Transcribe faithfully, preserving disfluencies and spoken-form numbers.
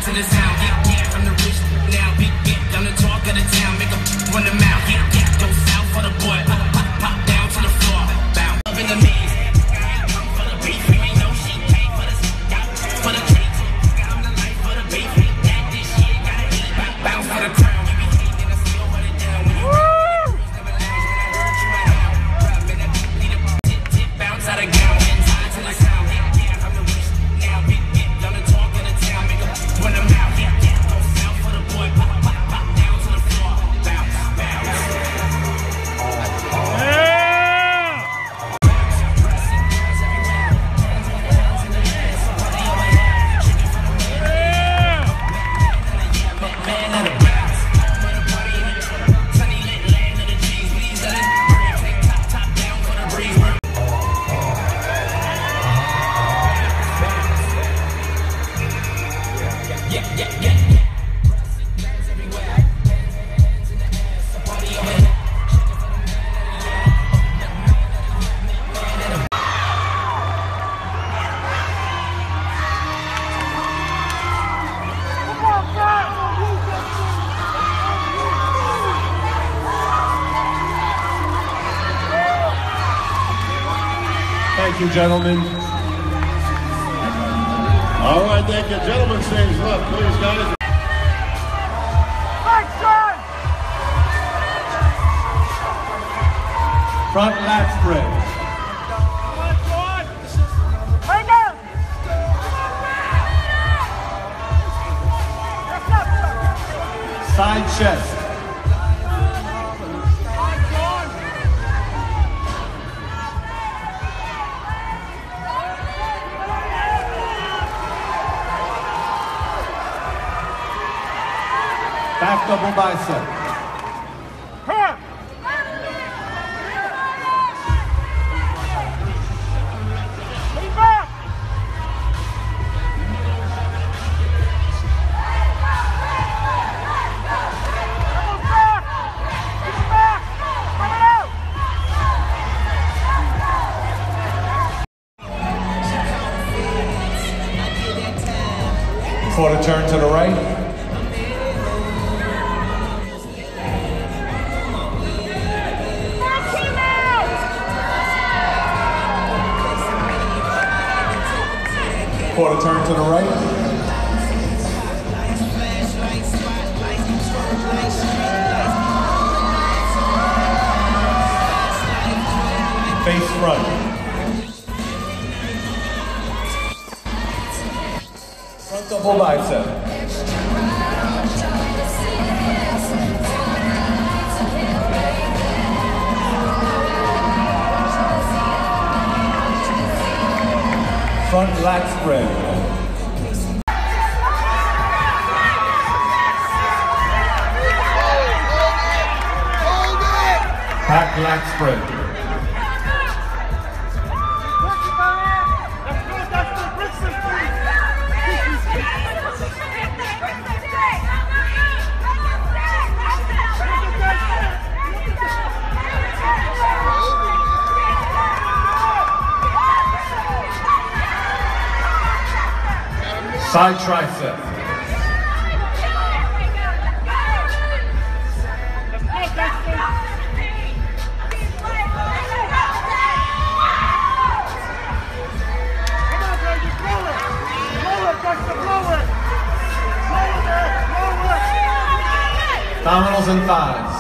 to the sound. Yeah, yeah, I'm the rich now. Big, big, I'm the talk of the town. Make 'em run the mouth. Yeah, yeah, go south for the boy. Pop, pop, pop down to the floor. Bow up in the maze. For the beef, you ain't no shit. Pay for the for the treat. I'm the life for the beef. That this shit gotta eat. Bounce for the crown. You be hating, I still hold it down. When you bounce out of gown. Inside to the sound. Yeah, yeah, I'm the rich now. Big, big, I'm the talk of the town. Make 'em run the mouth. Yeah, yeah, go south for the boy. Pop, pop, pop down to the floor. Bounce, bounce. Thank you, gentlemen. All right, thank you. Gentlemen, stage left, please, guys. Front lat spread. Side chest. Back double bicep. Quarter turn to the right. Quarter turn to the right. Face front. Front double bicep. Front lat spread. Back lat spread. Side tricep. Abdominals and thighs.